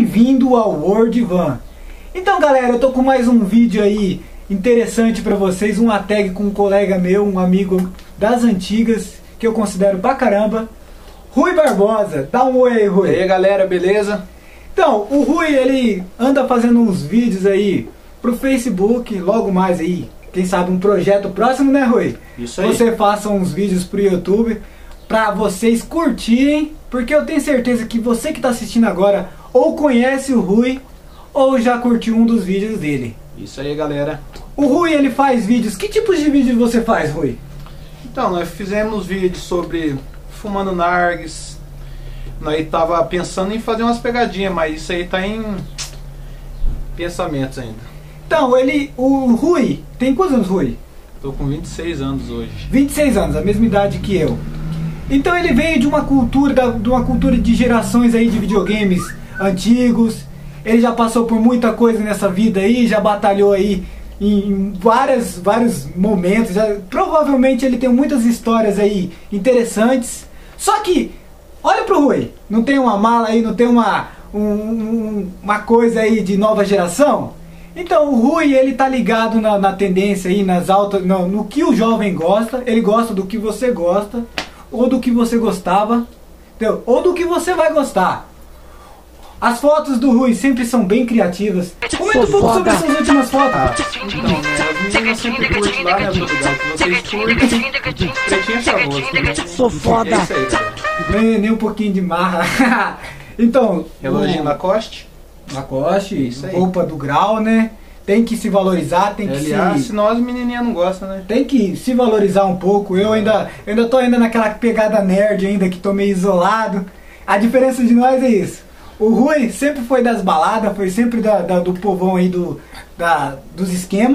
bem-vindo ao World Van. Então galera, eu tô com mais um vídeo aí interessante pra vocês, uma tag com um colega meu, um amigo das antigas, que eu considero pra caramba, Rui Barbosa. Dá um oi aí, Rui. E aí galera, beleza? Então, o Rui, ele anda fazendo uns vídeos aí pro Facebook, logo mais aí, quem sabe um projeto próximo, né, Rui? Isso aí. Você faça uns vídeos pro YouTube pra vocês curtirem, porque eu tenho certeza que você que tá assistindo agora ou conhece o Rui ou já curtiu um dos vídeos dele. Isso aí, galera. O Rui, ele faz vídeos. Que tipos de vídeos você faz, Rui? Então, nós fizemos vídeos sobre fumando nargues. Nós tava pensando em fazer umas pegadinhas, mas isso aí tá em pensamentos ainda. Então, o Rui, tem quantos anos, Rui? Tô com 26 anos hoje. 26 anos, a mesma idade que eu. Então ele veio de uma cultura de gerações aí de videogames antigos. Ele já passou por muita coisa nessa vida aí, já batalhou aí em vários momentos. Provavelmente ele tem muitas histórias aí interessantes. Só que, olha pro Rui, não tem uma mala aí, não tem uma coisa aí de nova geração? Então o Rui, ele tá ligado na tendência aí, no que o jovem gosta. Ele gosta do que você gosta, ou do que você gostava, entendeu? Ou do que você vai gostar. As fotos do Rui sempre são bem criativas. Comenta um pouco sobre essas últimas fotos. Então, né, as meninas sempre curtem lá, né, as novidades que vocês curtem. Pretinho é chavoso, né? Sou foda. É isso aí, galera. Nem um pouquinho de marra. Então, Reloginho Lacoste. Lacoste, Isso aí. roupa do grau, né? Tem que se valorizar, tem que Aliás, senão as menininhas não gostam, né? tem que se valorizar um pouco. Eu ainda tô ainda naquela pegada nerd ainda, que tô meio isolado. A diferença de nós é isso. O Rui sempre foi das baladas, foi sempre do povão aí dos esquemas.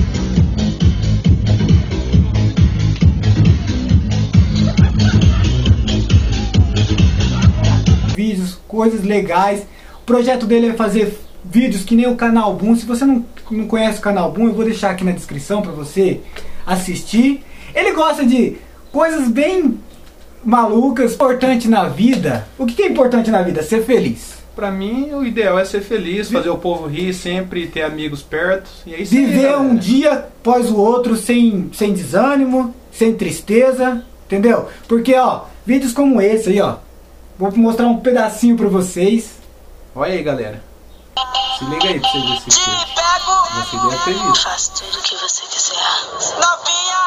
Vídeos, coisas legais. O projeto dele é fazer vídeos que nem o Canal Boom. Se você não conhece o Canal Boom, eu vou deixar aqui na descrição para você assistir. Ele gosta de coisas bem malucas. Importante na vida. O que é importante na vida? Ser feliz. Pra mim, o ideal é ser feliz, fazer o povo rir sempre, ter amigos perto. E é isso aí, Viver galera. um dia após o outro sem desânimo, sem tristeza, entendeu? Porque, ó, vídeos como esse aí, ó, vou mostrar um pedacinho pra vocês. Olha aí, galera. Se liga aí pra você ver se curte. Você deve feliz. Faço tudo que você quiser. Novinha,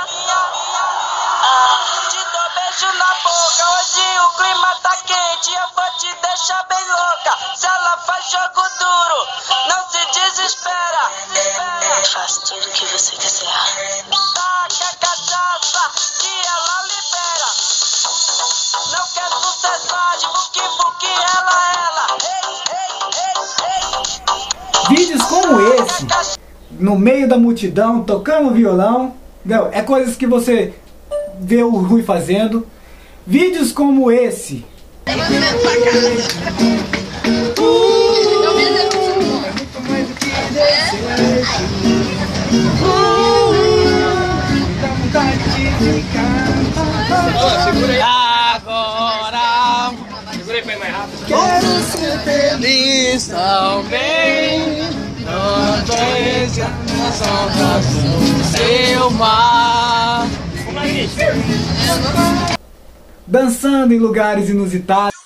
te dou beijo na boca. Hoje o clima tá quente, eu vou te deixar bem louca. Se ela faz jogo duro, não se desespera. Faço tudo que você quiser. Taca a cachaça que ela libera. Não quer sucessagem, buki ela. Ei. Vídeos como esse, no meio da multidão, tocando violão, entendeu? É coisas que você vê o Rui fazendo. Vídeos como esse. Agora segura aí pra ir mais rápido. Quero ser feliz também. Não deixa a saudade seu mar. Dançando em lugares inusitados.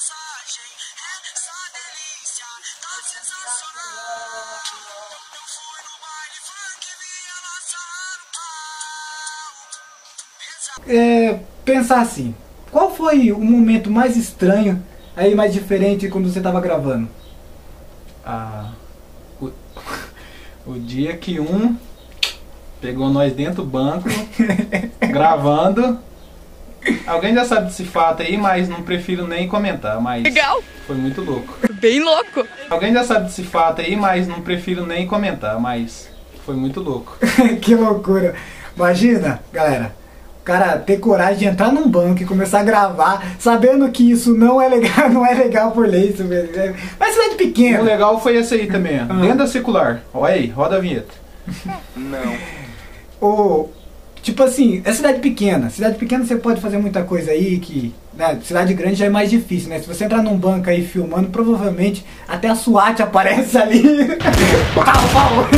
Pensar assim, qual foi o momento mais estranho, aí mais diferente quando você estava gravando? O dia que pegou nós dentro do banco, gravando. Alguém já sabe desse fato aí, mas não prefiro nem comentar, mas Legal. Foi muito louco. Bem louco. Alguém já sabe desse fato aí, mas não prefiro nem comentar, mas foi muito louco. Que loucura! Imagina, galera, o cara ter coragem de entrar num banco e começar a gravar, sabendo que isso não é legal, não é legal por lei, isso mesmo. Mas cidade O pequena. legal foi esse aí também, ó. Dentro da circular. Olha aí, roda a vinheta. O Tipo assim, é cidade pequena. Cidade pequena você pode fazer muita coisa aí que... Né, cidade grande já é mais difícil, né? Se você entrar num banco aí filmando, provavelmente até a SWAT aparece ali. Pau, pau.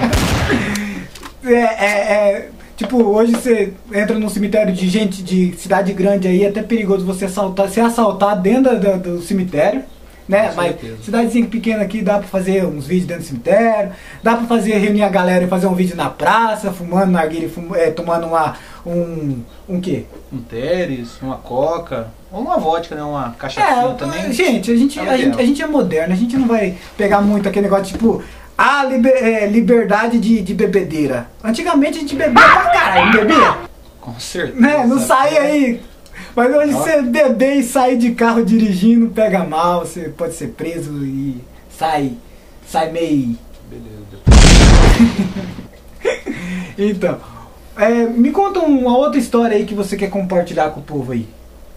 Tipo, hoje você entra num cemitério de gente de cidade grande aí, é até perigoso você ser assaltado dentro do cemitério. Né? Mas cidadezinha pequena aqui dá pra fazer uns vídeos dentro do cemitério, dá pra reunir a galera e fazer um vídeo na praça, fumando narguilha, tomando um quê? Um Teres, uma coca, ou uma vodka, né? Uma cachaça também. Gente, a gente é moderno, a gente não vai pegar muito aquele negócio tipo, liberdade de bebedeira. Antigamente a gente bebia pra caralho, não bebia? Com certeza. Né? Não saía aí. Mas hoje você beber e sair de carro dirigindo pega mal, você pode ser preso e sai meio... Beleza. Então, me conta uma outra história aí que você quer compartilhar com o povo aí.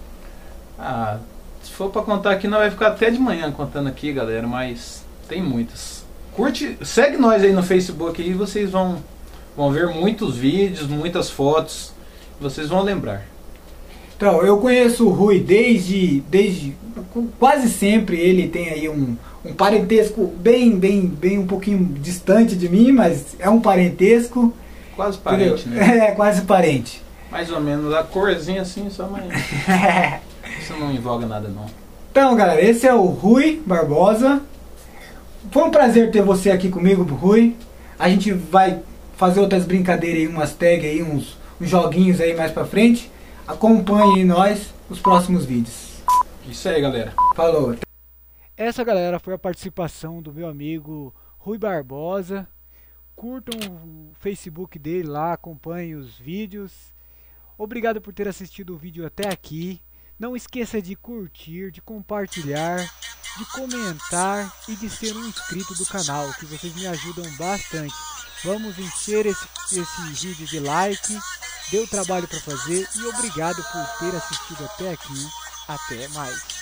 Ah, se for pra contar aqui, nós vai ficar até de manhã contando aqui, galera, mas tem muitas. Segue nós aí no Facebook aí, vocês vão ver muitos vídeos, muitas fotos, vocês vão lembrar. Então, eu conheço o Rui desde quase sempre. Ele tem aí um parentesco bem um pouquinho distante de mim, mas é um parentesco. Quase parente, né? É, quase parente. Mais ou menos, a corzinha assim, só mais... Isso não envolve nada não. Então, galera, esse é o Rui Barbosa. Foi um prazer ter você aqui comigo, Rui. A gente vai fazer outras brincadeiras aí, umas tags aí, uns joguinhos aí mais pra frente. Acompanhem nós os próximos vídeos. Isso aí, galera. Falou. Essa, galera, foi a participação do meu amigo Rui Barbosa. Curtam o Facebook dele lá, acompanhem os vídeos. Obrigado por ter assistido o vídeo até aqui. Não esqueça de curtir, de compartilhar, de comentar e de ser um inscrito do canal, que vocês me ajudam bastante. Vamos encher esse vídeo de like. Deu trabalho para fazer e obrigado por ter assistido até aqui. Até mais.